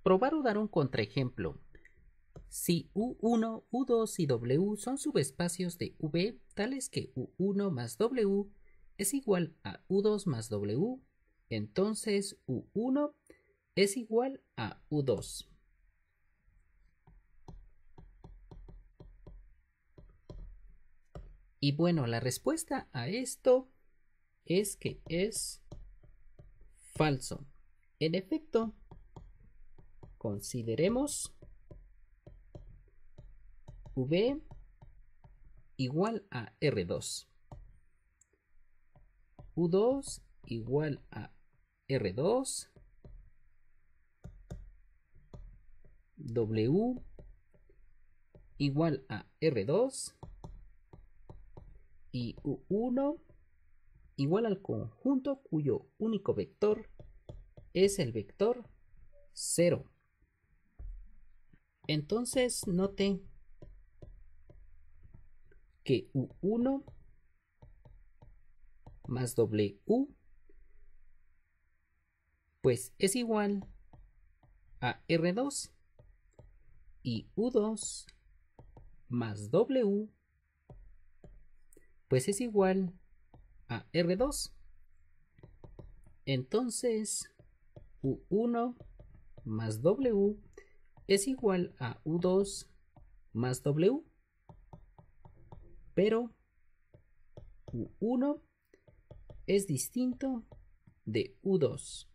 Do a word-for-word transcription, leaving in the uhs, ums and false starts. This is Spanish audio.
probar o dar un contraejemplo. Si u uno, u dos y w son subespacios de V, tales que u uno más w es igual a u dos más w, entonces u uno es igual a u dos. Y bueno, la respuesta a esto es que es falso. En efecto, consideremos V igual a R dos. u dos igual a R dos. W igual a R dos. Y u uno igual al conjunto cuyo único vector es el vector cero. Entonces note que u uno más w pues es igual a R dos y u dos más w pues es igual a R dos. Entonces u uno más w es igual a u dos más w, pero u uno es distinto de u dos.